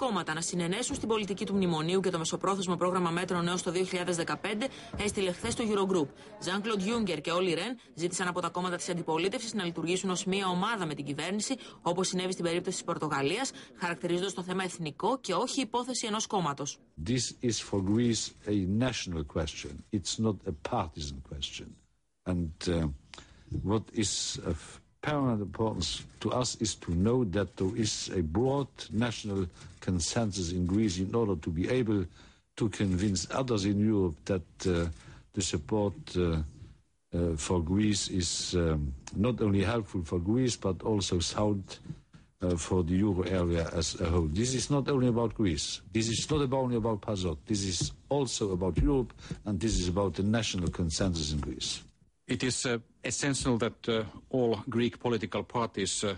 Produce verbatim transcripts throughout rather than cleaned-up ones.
κόμματα να συνενέσουν στην πολιτική του μνημονίου και το μεσοπρόθεσμο πρόγραμμα μέτρων έως το δύο χιλιάδες δεκαπέντε, έστειλε χθες το Eurogroup. Jean-Claude Juncker και Olli Rehn ζήτησαν από τα κόμματα της αντιπολίτευσης να λειτουργήσουν ως μία ομάδα με την κυβέρνηση, όπως συνέβη στην περίπτωση της Πορτογαλίας, χαρακτηρίζοντας το θέμα εθνικό και όχι υπόθεση ενός κόμματος. This is for Greece a national question. It's not a partisan question. And uh, what is of paramount importance to us is to know that there is a broad national consensus in Greece in order to be able to convince others in Europe that uh, the support uh, uh, for Greece is um, not only helpful for Greece but also sound uh, for the euro area as a whole. This is not only about Greece. This is not only about PASOK. This is also about Europe, and this is about the national consensus in Greece. It is uh, essential that uh, all Greek political parties uh,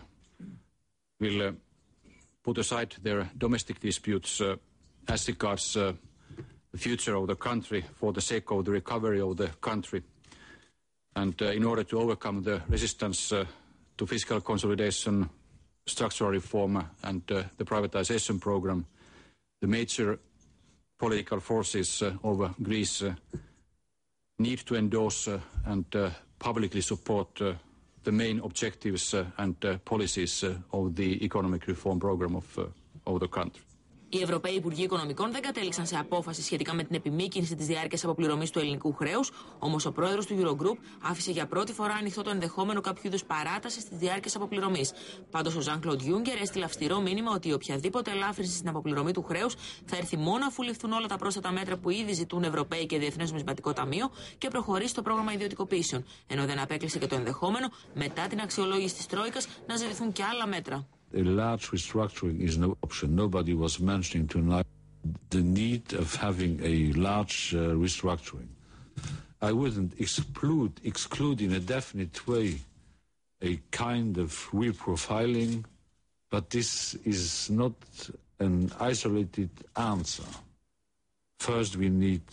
will uh, put aside their domestic disputes uh, as regards uh, the future of the country for the sake of the recovery of the country. And uh, in order to overcome the resistance uh, to fiscal consolidation, structural reform and uh, the privatization program, the major political forces uh, of Greece uh, need to endorse uh, and uh, publicly support uh, the main objectives uh, and uh, policies uh, of the economic reform program of, uh, of the country. Οι Ευρωπαίοι Υπουργοί Οικονομικών δεν κατέληξαν σε απόφαση σχετικά με την επιμήκυνση της διάρκειας αποπληρωμής του ελληνικού χρέους, όμως ο πρόεδρος του Eurogroup άφησε για πρώτη φορά ανοιχτό το ενδεχόμενο κάποιου είδους παράτασης της διάρκειας αποπληρωμής. Πάντως, ο Jean-Claude Juncker έστειλε αυστηρό μήνυμα ότι οποιαδήποτε ελάφρυνση στην αποπληρωμή του χρέους θα έρθει μόνο αφού ληφθούν όλα τα πρόσθετα μέτρα που ήδη ζητούν Ευρωπαίοι και Διεθνές Νομισματικό Ταμείο και προχωρήσει το πρόγραμμα ιδιωτικοποιήσεων, ενώ δεν απέκλεισε και το ενδεχόμενο μετά την αξιολόγηση της Τρόικας να ζητηθούν και άλλα μέτρα. A large restructuring is no option. Nobody was mentioning tonight the need of having a large uh, restructuring. I wouldn't exclude, exclude in a definite way a kind of reprofiling, but this is not an isolated answer. First, we need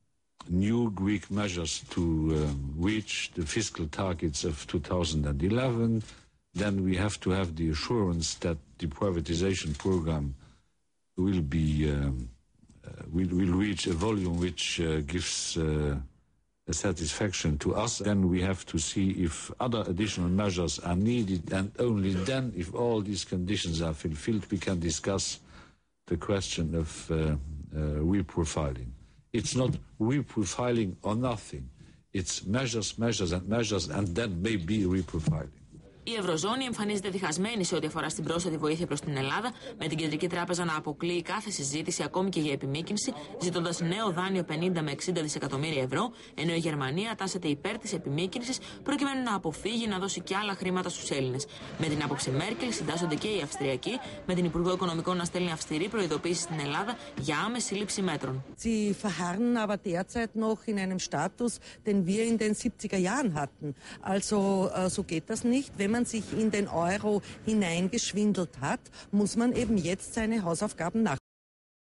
new Greek measures to uh, reach the fiscal targets of two thousand eleven. Then we have to have the assurance that the privatization program will be um, uh, will, will reach a volume which uh, gives uh, a satisfaction to us. Then we have to see if other additional measures are needed, and only then, if all these conditions are fulfilled, we can discuss the question of uh, uh, reprofiling. It's not reprofiling or nothing. It's measures, measures and measures, and then maybe reprofiling. Η Ευρωζώνη εμφανίζεται διχασμένη σε ό,τι αφορά στην πρόσθετη βοήθεια προς την Ελλάδα, με την Κεντρική Τράπεζα να αποκλείει κάθε συζήτηση ακόμη και για επιμήκυνση, ζητώντας νέο δάνειο πενήντα με εξήντα δισεκατομμύρια ευρώ, ενώ η Γερμανία τάσεται υπέρ της επιμήκυνσης προκειμένου να αποφύγει να δώσει και άλλα χρήματα στους Έλληνες. Με την άποψη Μέρκελ συντάσσονται και οι Αυστριακοί, με την Υπουργό Οικονομικών να στέλνει αυστηρή προειδοποίηση στην Ελλάδα για άμεση λήψη μέτρων. Sie verharren aber derzeit noch in einem Status, den wir in den siebziger Jahren hatten. Also so geht das nicht. Wenn man sich in den Euro hineingeschwindelt hat, muss man eben jetzt seine Hausaufgaben nachholen.